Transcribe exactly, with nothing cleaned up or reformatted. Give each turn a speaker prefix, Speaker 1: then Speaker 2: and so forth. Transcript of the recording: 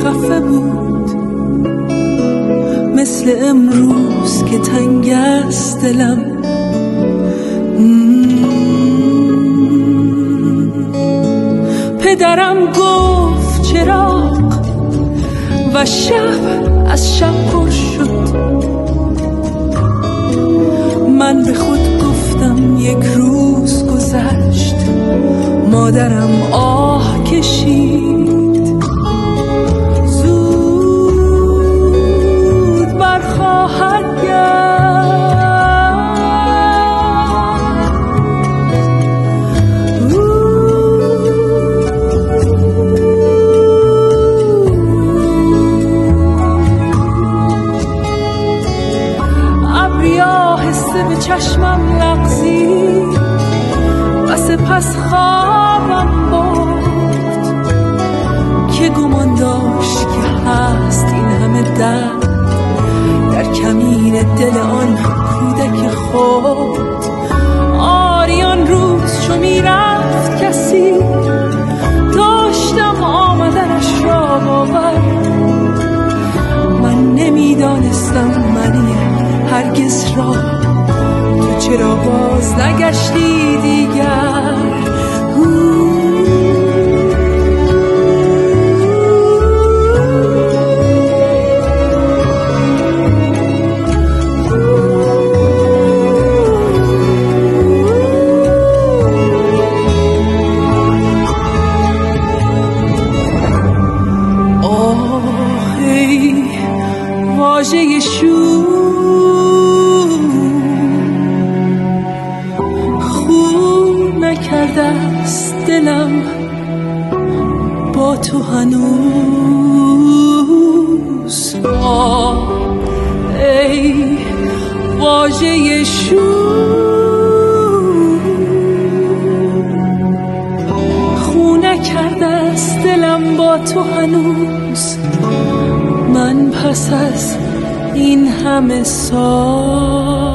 Speaker 1: خفه بود، مثل امروز که تنگ است دلم. پدرم گفت چراغ و شب از شب پر شد. من به خود گفتم یک روز گذشت، مادرم آه کشید. زود برخواهد به چشمم لغزید و سپس خوابم برد که گمان داشت که هست این همه درد در کمین دل آن کودک خود. آریان روز چو می رفت کسی، داشتم آمدنش را باور. من نمیدانستم منی هرگز را، چرا باز نگشتی دیگر؟ آه ای واژه شور، کرده است دلم با تو هنوز. آه ای واژه شور، خونه کرده است دلم با تو هنوز. من پس از این همه سال